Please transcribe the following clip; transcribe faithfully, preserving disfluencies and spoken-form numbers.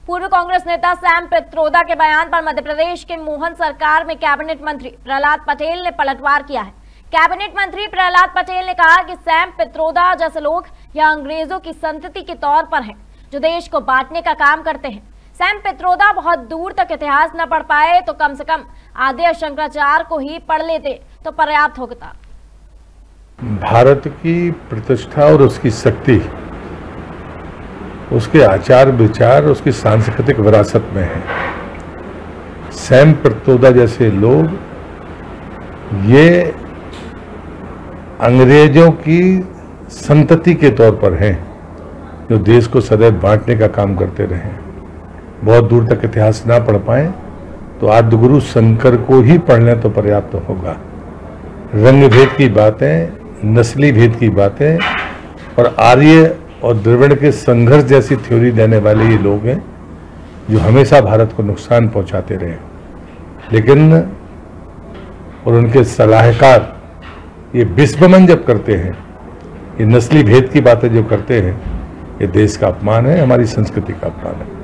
पूर्व कांग्रेस नेता सैम पित्रोदा के बयान पर मध्य प्रदेश के मोहन सरकार में कैबिनेट मंत्री प्रहलाद पटेल ने पलटवार किया है। कैबिनेट मंत्री प्रहलाद पटेल ने कहा कि सैम पित्रोदा जैसे लोग या अंग्रेजों की संतति के तौर पर हैं, जो देश को बांटने का काम करते हैं। सैम पित्रोदा बहुत दूर तक इतिहास न पढ़ पाए तो कम से कम आद्य शंकराचार्य को ही पढ़ लेते तो पर्याप्त होता। भारत की प्रतिष्ठा और उसकी शक्ति उसके आचार विचार, उसकी सांस्कृतिक विरासत में है। सैम पित्रोदा जैसे लोग ये अंग्रेजों की संतति के तौर पर हैं, जो देश को सदैव बांटने का काम करते रहे। बहुत दूर तक इतिहास ना पढ़ पाए तो आद्य गुरु शंकर को ही पढ़ लें तो पर्याप्त होगा। रंग भेद की बातें, नस्ली भेद की बातें और आर्य और द्रविड़ के संघर्ष जैसी थ्योरी देने वाले ये लोग हैं, जो हमेशा भारत को नुकसान पहुंचाते रहे। लेकिन और उनके सलाहकार ये विश्वमन जब करते हैं, ये नस्ली भेद की बातें जो करते हैं, ये देश का अपमान है, हमारी संस्कृति का अपमान है।